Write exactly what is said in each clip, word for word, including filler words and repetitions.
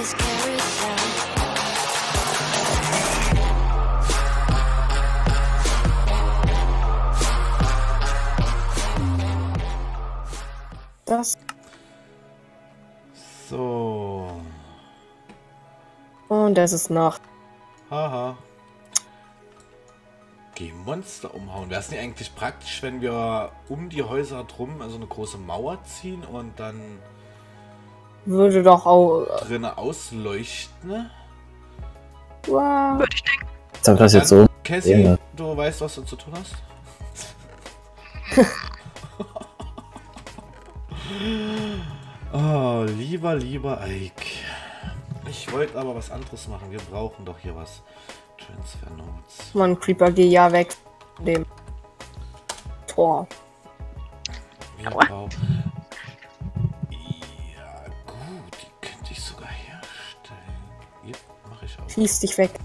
Das. So. Und es ist Nacht. Haha. Geh Monster umhauen. Wäre es nicht eigentlich praktisch, wenn wir um die Häuser drum also eine große Mauer ziehen und dann Würde doch auch. drinnen ausleuchten? Ne? Wow. Würde ich denken. Jetzt hab das jetzt so. Cassie, Ja. du weißt, was du zu tun hast? Oh, lieber, lieber Ike. Ich wollte aber was anderes machen. Wir brauchen doch hier was. Transfer Notes. Mann, Creeper, geh ja weg von dem Tor. Wir Aua. brauchen... Ja, gut. Die könnte ich sogar herstellen. Ja, mache ich auch. Schieß dich weg.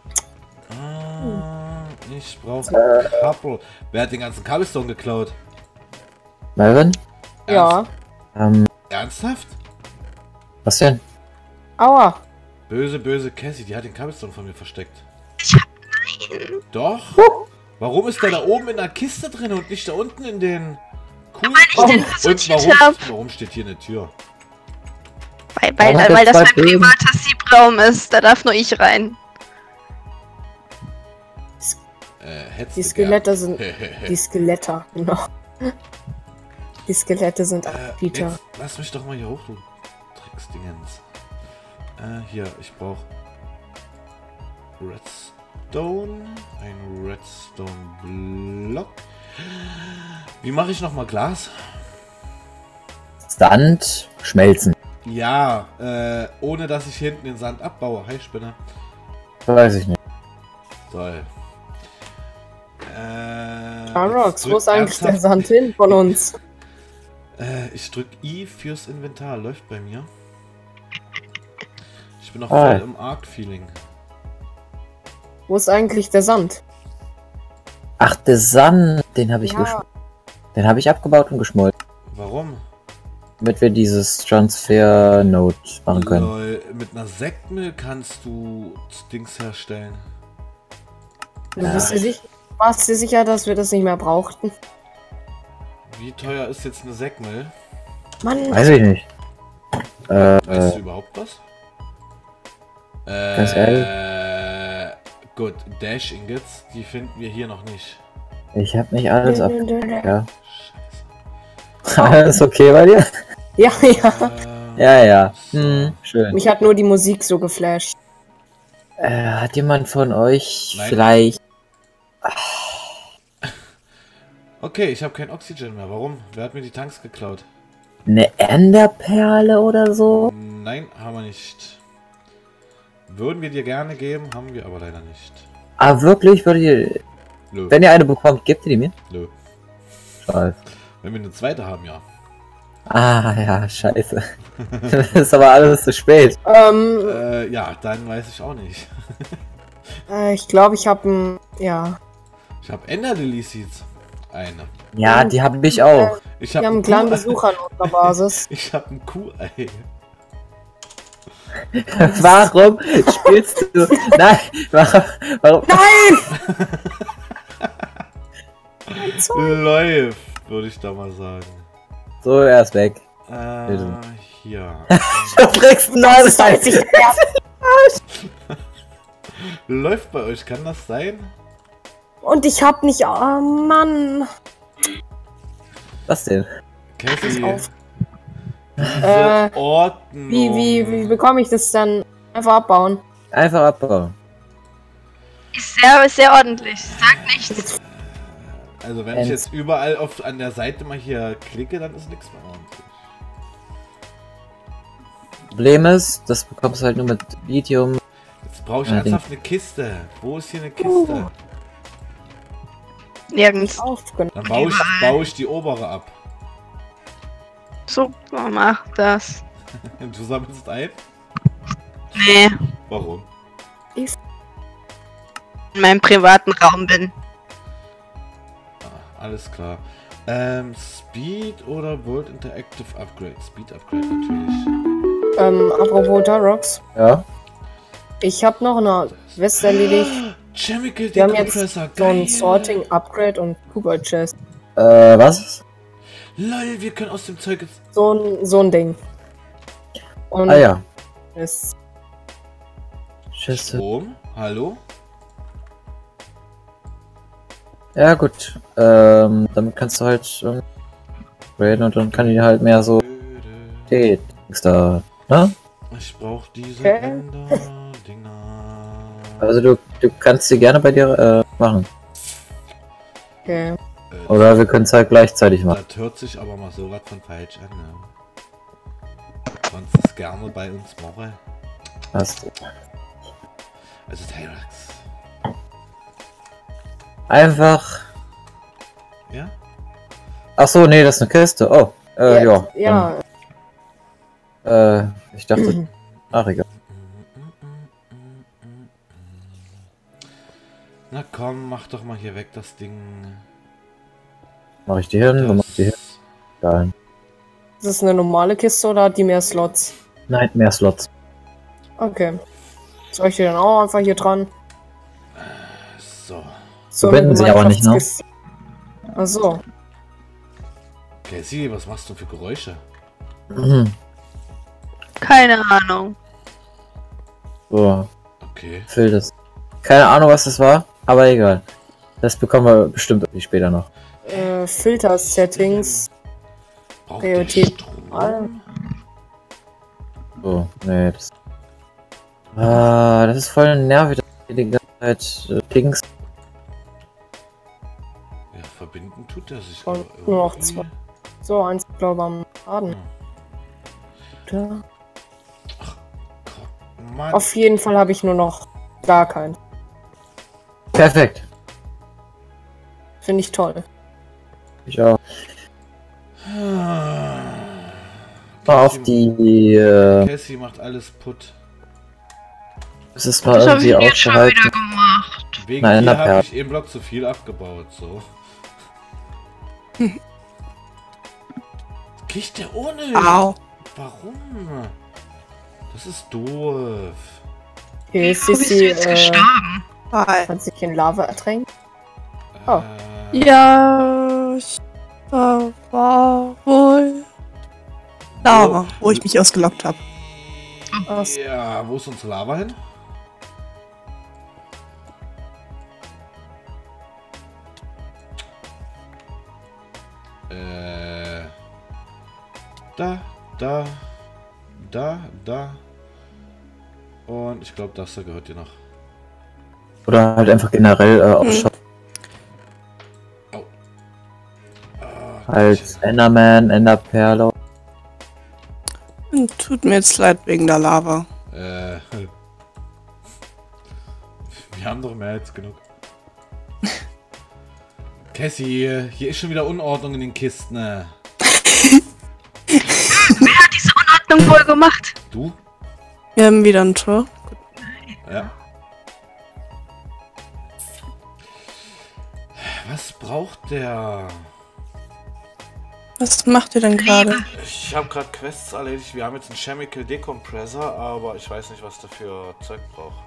Ah, ich brauche Couple. Wer hat den ganzen Cobblestone geklaut? Melvin? Ja. Ähm, Ernsthaft? was denn? Aua. Böse, böse Cassie, die hat den Cobblestone von mir versteckt. Ich hab nein. Doch? Warum ist der da oben in der Kiste drin und nicht da unten in den coolen Weil ich den Und versortiert warum, hab. warum steht hier eine Tür? Weil, weil, Warum hat weil er das zwei mein Bögen? privater Siebraum ist. Da darf nur ich rein. Äh, hättest Die du Skelette sind. gern. Die Skelette, genau. Die Skelette sind äh, Peter. jetzt, lass mich doch mal hier hoch, du Drecksdingens. Äh, hier, ich brauche Redstone. Ein Redstone-Block. Wie mache ich nochmal Glas? Sand, schmelzen. Ja, äh, ohne dass ich hinten den Sand abbaue. Hi, Spinner. Weiß ich nicht. Toll. Äh, Carrox, jetzt wo ist drück eigentlich der ernsthaft- Sand hin von uns? Äh, ich drück I fürs Inventar. Läuft bei mir. Ich bin noch Ah. voll im Arc-Feeling. Wo ist eigentlich der Sand? Ach, der Sand, den habe ich Ja. geschmolzen. Den habe ich abgebaut und geschmolzen. Warum? Damit wir dieses Transfer Node machen können. Lol, mit einer Sektmüll kannst du Dings herstellen. Du Ja. bist dir sicher, warst dir sicher, dass wir das nicht mehr brauchten? Wie teuer ist jetzt eine Sektmüll? Mann, Weiß ich nicht. Äh, Weißt du äh, überhaupt was? Äh, Ganz ehrlich? Gut, Dash Ingots, die finden wir hier noch nicht. ich habe nicht alles ab. Ja. Scheiße. Alles okay bei dir? ja, ja. Äh, Ja, ja. so. Hm, schön. Mich hat nur die Musik so geflasht. Äh, hat jemand von euch Nein. vielleicht... Okay, ich habe kein Oxygen mehr. Warum? Wer hat mir die Tanks geklaut? eine Enderperle oder so? Nein, haben wir nicht. Würden wir dir gerne geben, haben wir aber leider nicht. Ah, wirklich? Würdet ihr... Nö. Wenn ihr eine bekommt, gebt ihr die mir? Nö. Scheiße. Wenn wir eine zweite haben, ja. Ah, ja, scheiße. Das ist aber alles zu spät. Ähm, Äh, ja, dann weiß ich auch nicht. äh, ich glaube, ich habe ein, ja, Ich habe Ender Lily Seeds. Eine. Ja, die habe ich auch. Ich wir habe haben einen kleinen Besuch an unserer Basis. Ich habe ein Kuhei. Warum spielst du... Nein, warum... warum? Läuft, würde ich da mal sagen. So, er ist weg. Äh, Bitte. hier. Du kriegst ein neues Das ist jetzt Läuft bei euch, kann das sein? Und ich hab nicht, oh Mann. Was denn? Cassie, auf. diese Äh, Ordnung. Wie, wie, wie bekomme ich das dann? Einfach abbauen. Einfach abbauen. Ist sehr, sehr ordentlich. Sagt nichts. Also wenn ich jetzt überall auf an der Seite mal hier klicke, dann ist nichts mehr ordentlich. Problem ist, das bekommst du halt nur mit Lithium. Jetzt brauche ich Ja, ernsthaft eine Kiste. Wo ist hier eine Kiste? Nirgends. Aufgenommen. Dann baue ich, baue ich die obere ab. So, mach das. Du sammelst ein? Nee, Warum? in meinem privaten Raum bin. Ah, alles klar. Ähm, Speed oder World Interactive Upgrade? Speed Upgrade natürlich. Ähm, apropos Darox. Ja. Ich habe noch eine Quest erledigt. Chemical Wir haben jetzt Decompressor, so ein geil. Sorting, Upgrade und Cooper Chest. Äh, was? Lol, wir können aus dem Zeug jetzt... So ein, so ein Ding. Und Ah ja. ist Tschüss. Strom? Hallo? Ja gut. Ähm, damit kannst du halt ähm, reden und dann kann die halt mehr so die Dings da, ne? Ich brauch diese Okay. Ender Dinger. Also du, du kannst sie gerne bei dir äh, machen. okay. Äh, Oder wir können es halt gleichzeitig machen. Das hört sich aber mal so was von falsch an, ne? Kannst es gerne bei uns machen. Hast Also Tyrax. einfach. Ja? Ach so, nee, das ist eine Kiste. Oh, äh, ja. Ja, Dann, äh, ich dachte. Ach egal. Na komm, mach doch mal hier weg das Ding. Mach ich die hin, dann mach Das, ich die hin. Geil. ist das eine normale Kiste oder hat die mehr Slots? Nein, mehr Slots. Okay. Soll ich die dann auch einfach hier dran? so. So Verwenden sie aber nicht, ne? Achso. Cassie, was machst du für Geräusche? Mhm. Keine Ahnung. So, Okay. füll das. Keine Ahnung, was das war, aber egal. Das bekommen wir bestimmt irgendwie später noch. Äh, Filter-Settings. Braucht Priorität. der Strom? So, nee, das. Ah, das ist voll nervig, dass wir die ganze Zeit äh, Dings. Ja, verbinden tut er sich Und aber nur noch irgendwie. zwei. So, eins glaube am Laden. Hm. Da. Mann. Auf jeden Fall habe ich nur noch gar keinen. Perfekt. Finde ich toll. Ich auch. Ah. Mal auf die. Äh, Cassie macht alles putt. das ist mal Das habe ich irgendwie jetzt schon aufgehalten. wieder gemacht. Wegen Nein, dir na, habe per- ich im Block zu viel abgebaut, so. Kriegt der ohne? Au. Warum? Das ist doof. Hier ist Wieso bist du sie, jetzt äh, gestorben? Hi. hat sich in Lava ertränkt. Oh. Äh, Ja, ich war, war wohl Lava, wo ich mich ausgelockt habe. Ach so. Ja, wo ist unsere Lava hin? Äh, da, da, da, da. Und ich glaube, das da gehört dir noch. Oder halt einfach generell äh, ausschaut. Ah, Als Enderman, Enderperle. Tut mir jetzt leid wegen der Lava. Äh, wir haben doch mehr als genug. Cassie, hier ist schon wieder Unordnung in den Kisten. Wer hat diese Unordnung wohl gemacht? Du? Wir haben wieder ein Tor. Ja. Was braucht der? Was macht ihr denn gerade? Ich habe gerade Quests erledigt. Wir haben jetzt einen Chemical Decompressor, aber ich weiß nicht, was der für Zeug braucht.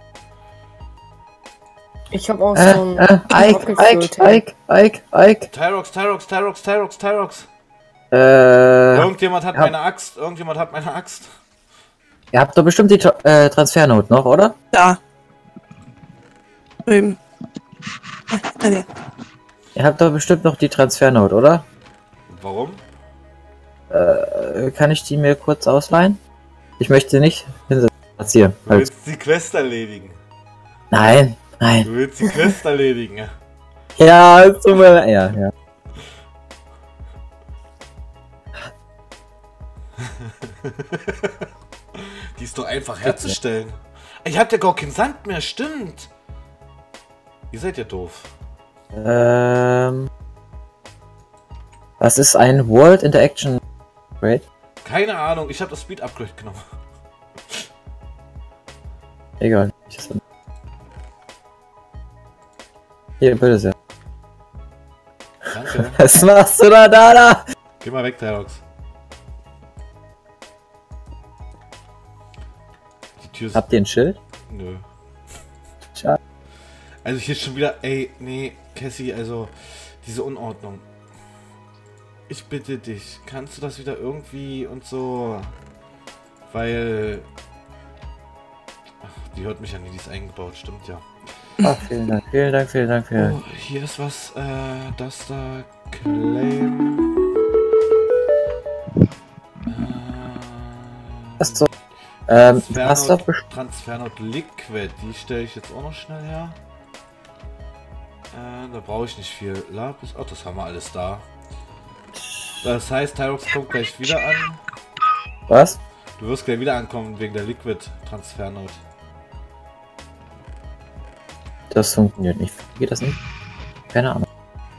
Ich habe auch so Äh, ein äh, Ike, Ike, Ike, Ike, Ike. Tyrox, Tyrox, Tyrox, Tyrox, Tyrox. Äh, Irgendjemand hat ja. meine Axt. Irgendjemand hat meine Axt. ihr habt doch bestimmt die Tra- äh, Transfernote noch, oder? Da. Drüben. Ah, nee. Ihr habt doch bestimmt noch die Transfernote, oder? Warum? Äh, kann ich die mir kurz ausleihen? Ich möchte nicht hinsetzen. Platz hier. Du Halt. willst die Quest erledigen. Nein, nein. Du willst die Quest erledigen. Ja, es tut mir leid. Ja, ja. Die ist doch einfach herzustellen. Ich hab ja gar keinen Sand mehr, stimmt. Ihr seid ja doof. Ähm. Was ist ein World Interaction Rate? Keine Ahnung, ich habe das Speed Upgrade genommen. Egal. Ich ist- Hier, bitte sehr. Danke. Was machst du da, da, da? Geh mal weg, Tyrox. Tür ist... Habt ihr ein Schild? Nö. Schade. Also hier ist schon wieder... Ey, nee, Cassie, also... Diese Unordnung. Ich bitte dich, kannst du das wieder irgendwie und so... Weil... Ach, die hört mich ja nie, die ist eingebaut, stimmt ja. Ah, vielen Dank, vielen Dank, vielen Dank, vielen Dank. Oh, hier ist was, äh, das da... Claim... Das so. Ähm, hast du Transfernot, Transfernot Liquid, die stelle ich jetzt auch noch schnell her. Äh, da brauche ich nicht viel Lapis. Oh, das haben wir alles da. Das heißt, Tyrox kommt gleich wieder an. Was? Du wirst gleich wieder ankommen wegen der Liquid Transfernot. Das funktioniert nicht. Geht das nicht? Keine Ahnung.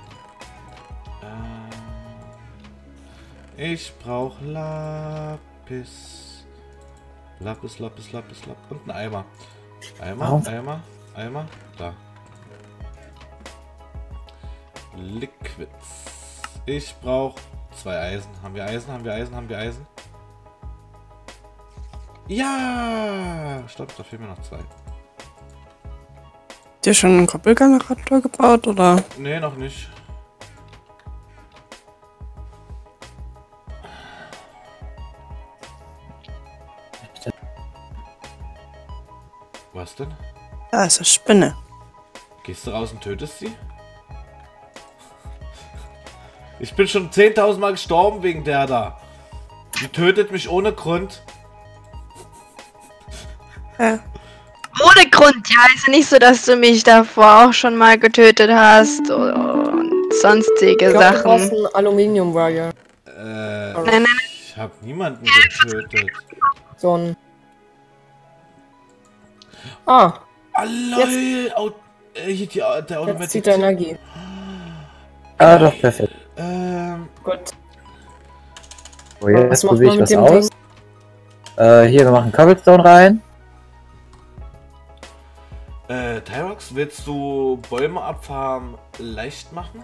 Äh, ich brauche Lapis. Lapis, Lapis, Lapis, Lapis. Und ein Eimer. Eimer, Warum? Eimer, Eimer. Da. Liquids. Ich brauche zwei Eisen. Haben wir Eisen? Haben wir Eisen? Haben wir Eisen? Ja! Stopp, da fehlen mir noch zwei. Habt ihr schon einen Koppelgenerator gebaut, oder? Nee, noch nicht. Was denn? Da ist eine Spinne. Gehst du raus und tötest sie? Ich bin schon zehntausend Mal gestorben wegen der da. Die tötet mich ohne Grund. Ja. Ohne Grund, ja. Ist ja nicht so, dass du mich davor auch schon mal getötet hast und sonstige Ich glaub, du brauchst Sachen. ein Aluminium-Wire. Äh, Nein, nein, ich hab niemanden getötet. So ein... Ah, Ah, lol. Au äh, hier die, der jetzt Automatik. zieht er Energie. Ah, doch, perfekt. Ähm, Gut. So, jetzt Was macht probiere man ich mit was dem aus. Äh, hier, wir machen Cobblestone rein. äh, Tyrox, willst du Bäume abfarmen leicht machen?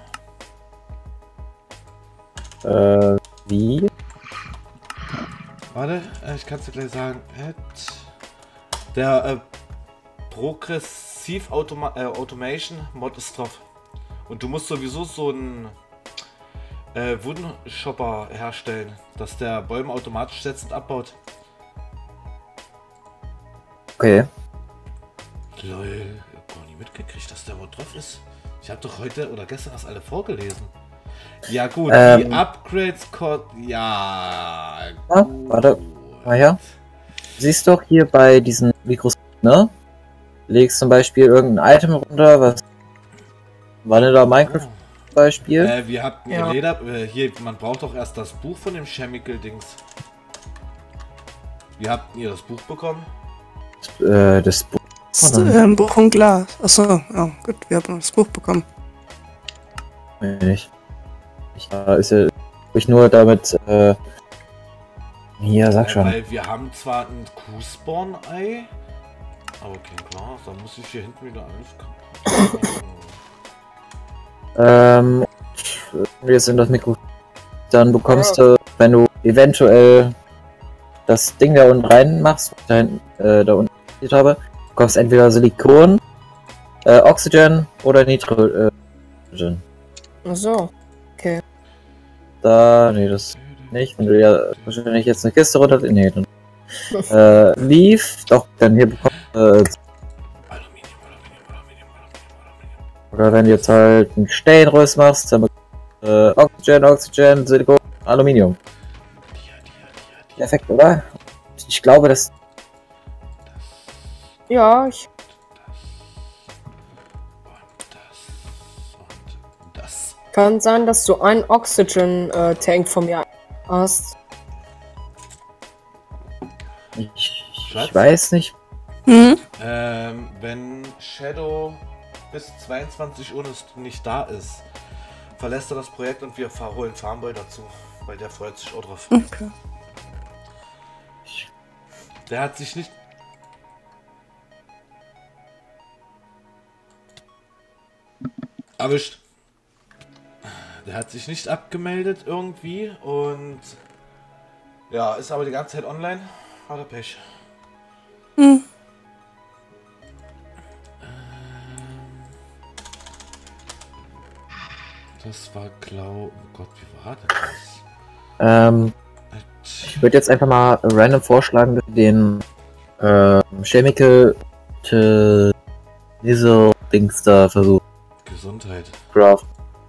Äh, wie? Warte, äh, ich kann es dir gleich sagen. Add. Der äh, Progressiv Automa äh, Automation Mod ist drauf. Und du musst sowieso so einen äh, Wooden Shopper herstellen, dass der Bäume automatisch setzt und abbaut. Okay. Lol, ich hab gar nie mitgekriegt, dass der Mod drauf ist. Ich habe doch heute oder gestern das alle vorgelesen. Ja gut, Ähm. die Upgrades Code, ja. Ah, gut. warte. Mal her. Siehst doch hier bei diesen Mikros, ne? Legst zum Beispiel irgendein Item runter, was Vanilla Minecraft zum Beispiel. Äh, wir hatten Ja. Leder, äh, hier, man braucht doch erst das Buch von dem Chemical-Dings. Wie habt ihr das Buch bekommen? Äh, das Buch. Das ist, äh, ein Buch und Glas. Achso, ja, gut, wir haben das Buch bekommen. Nicht. Ich, äh, ist ja ich nur damit, äh, hier, sag Äh, schon. weil wir haben zwar ein Q-Spawn-Ei, aber kein Glas, da muss ich hier hinten wieder alles kaputt machen. Ähm, wir sind das Mikro. Dann bekommst du, wenn du eventuell das Ding da unten rein machst, da hinten, äh, da unten ich habe, bekommst entweder Silikon, äh, Oxygen oder Nitrogen. Ach so. Da, nee, das nicht. Wenn du ja wahrscheinlich jetzt eine Kiste runter, nee, dann, äh, Leaf, doch, dann hier bekommst du, äh, Aluminium, Aluminium, Aluminium, Aluminium, Aluminium. oder wenn du jetzt halt einen Steinröst machst, dann bekommst du, äh, Oxygen, Oxygen, Silikon, Aluminium. Dia, dia, dia, dia. Perfekt, oder? Ich glaube, das Ja, ich... Und das. Und das. Kann sein, dass du einen Oxygen-Tank von mir hast. Ich, Schatz? ich weiß nicht. Hm? Ähm, wenn Shadow bis zweiundzwanzig Uhr nicht da ist, verlässt er das Projekt und wir holen Farmboy dazu, weil der freut sich auch drauf. Okay. Der hat sich nicht... Erwischt. Der hat sich nicht abgemeldet irgendwie und... Ja, ist aber die ganze Zeit online. Hat er Pech. Hm. Das war glaub... Oh Gott, wie war denn das? Ähm, ich würde jetzt einfach mal random vorschlagen, dass wir den äh, Chemical to diese Dings da versuchen. Gesundheit. Craft.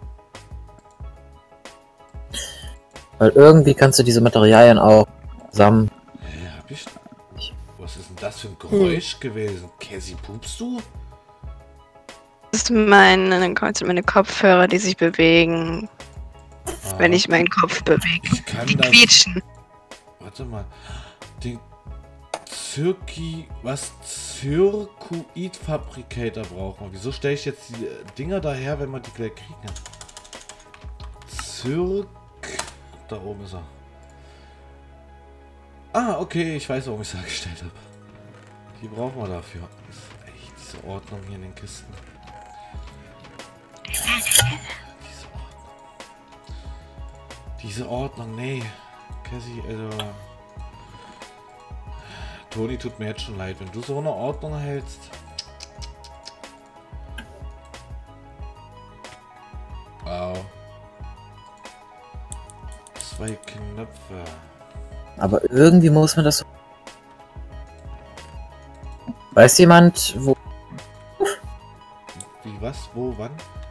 Weil irgendwie kannst du diese Materialien auch zusammen. Hä, hab ich... Was ist denn das für ein Geräusch hm. gewesen? Cassie, pupst du? Das ist meine, meine Kopfhörer, die sich bewegen. Ah, wenn ich meinen Kopf bewege. Ich kann die das... quietschen. Warte mal. Den Zirki... Was? Zirkuit-Fabrikator brauchen wir. Wieso stelle ich jetzt die Dinger daher, wenn man die gleich kriegen kann? Zirk... Da oben ist er. Ah, okay, ich weiß, warum ich es hergestellt habe. Die brauchen wir dafür. Das ist echt diese Ordnung hier in den Kisten. Diese Ordnung. Diese Ordnung, nee. Cassie, also... Toni, tut mir jetzt schon leid, wenn du so eine Ordnung hältst. Wow. Zwei Knöpfe. Aber irgendwie muss man das... Weiß jemand, wo... Wie, was, wo, wann?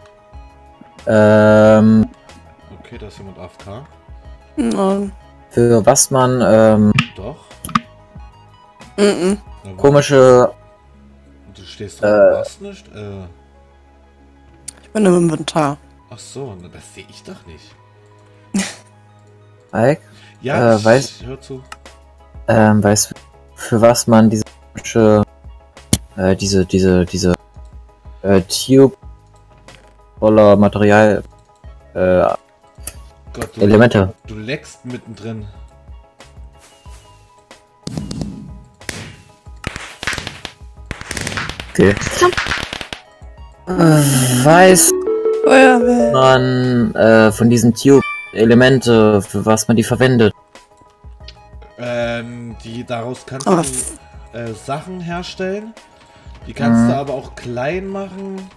Ähm... Okay, da ist jemand A F K. Nein. Für was man, ähm... Doch. Mhm. Komische... Du stehst drauf, äh, was nicht? Äh... Ich bin im Inventar. Ach so, na, das sehe ich doch nicht. Ike? Ja, äh, ich weiß, hör zu. Ähm, weiß, für was man diese äh, diese, diese, diese äh, Tube voller Material äh, Gott, du, Elemente. Du leckst mittendrin. Okay. Äh, weiß Feuerwehr. man äh, von diesen Tube-Elemente, für was man die verwendet? Ähm, die daraus kannst Oh. du äh, Sachen herstellen. Die kannst Mhm. du aber auch klein machen.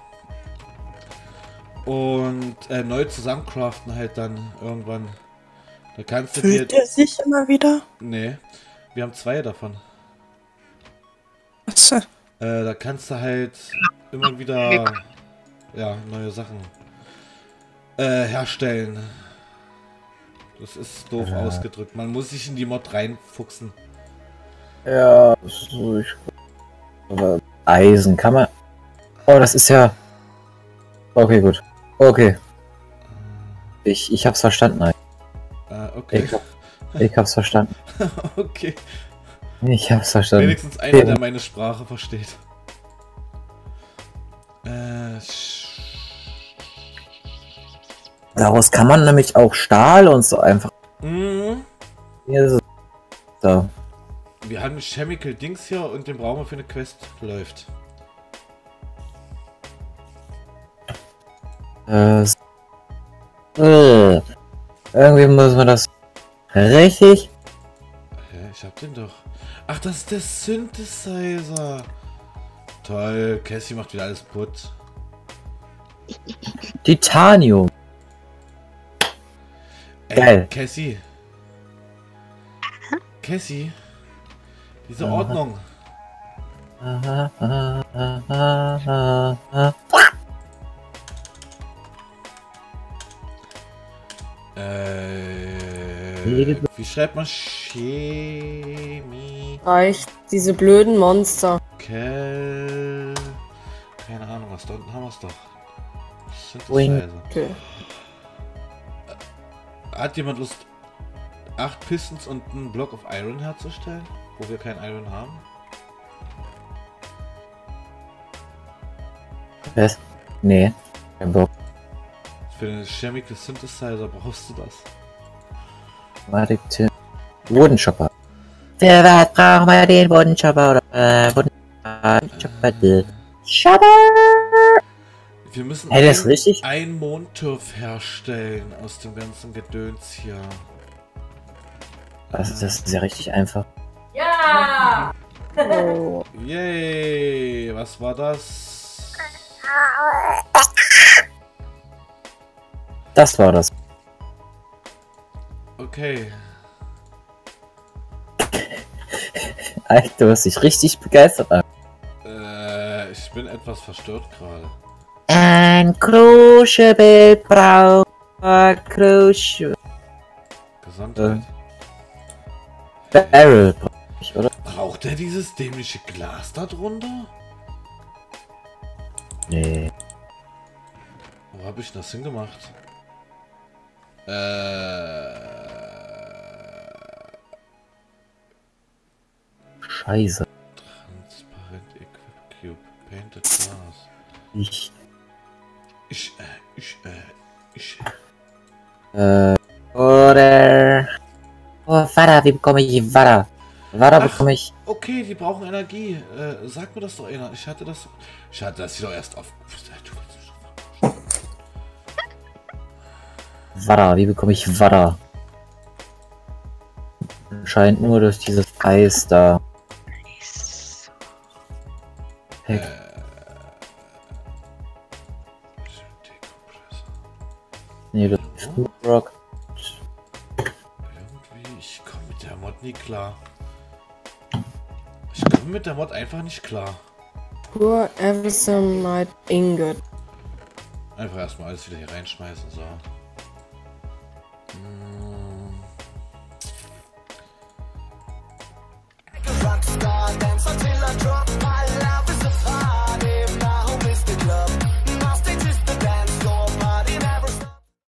Und äh, neu zusammencraften halt dann irgendwann. Da kannst du Fühlt dir... er sich immer wieder? Nee, wir haben zwei davon. Achso. Äh, da kannst du halt immer wieder ja, neue Sachen äh, herstellen. Das ist doof Ja. ausgedrückt. Man muss sich in die Mod reinfuchsen. Ja, so ich. Aber Eisen kann man. Oh, das ist ja. Okay, gut. Okay. Ich, ich hab's verstanden. Ike. Äh, okay. Ich, hab, ich hab's verstanden. Okay. Ich hab's verstanden. Wenigstens einer, der meine Sprache versteht. Äh, Daraus kann man nämlich auch Stahl und so einfach. mhm. Hier ist es. So. Wir haben Chemical Dings hier und den brauchen wir für eine Quest. Läuft. Äh, äh, irgendwie muss man das richtig. Hä, ich hab den doch. Ach, das ist der Synthesizer. Toll, Cassie macht wieder alles putt. Titanium. Ey, Geil. Cassie. Cassie. Diese Aha. Ordnung. Aha, aha, aha, aha. Äh, wie schreibt man Chemie? Reicht diese blöden Monster. Kel... Keine Ahnung, was da unten haben wir es doch. Wing. Synthesizer. Okay. Hat jemand Lust, acht Pistons und einen Block of Iron herzustellen, wo wir kein Iron haben? Was? Nee. Kein Bock. Für den Chemical Synthesizer brauchst du das. Warte, Bodenchopper. Für was brauchen wir den Bodenchopper oder äh, Bodenchopper? Chopper! Wir müssen Hey, das ist ein, richtig? ein Mondturf herstellen aus dem ganzen Gedöns hier. Also, das ist ja richtig einfach. Ja! Oh. Yay! Was war das? Das war das. Okay. Alter, du hast dich richtig begeistert an. Äh, ich bin etwas verstört gerade. Ein Crucible braucht Crucible. Gesundheit. Barrel brauch ich, oder? Braucht er dieses dämliche Glas da drunter? Nee. Wo habe ich das hingemacht? Äh. Scheiße. Transparent Equip Cube. Painted Glass. Ich. Ich, äh, ich, äh, ich. Äh. Oder. Oh, Vater, wie bekomme ich Vater? Vater Ach. bekomme ich. Okay, die brauchen Energie. Äh, sag mir das doch einer. Ich hatte das. Ich hatte das hier doch erst auf. Vater, wie bekomme ich Vater? Scheint nur durch dieses Eis da. Heck. Äh, Nee, das ist Food Rock. Irgendwie, ich komme mit der Mod nie klar. Ich komme mit der Mod einfach nicht klar. Pure Eversamite Ingot. Einfach erstmal alles wieder hier reinschmeißen, so. Hm.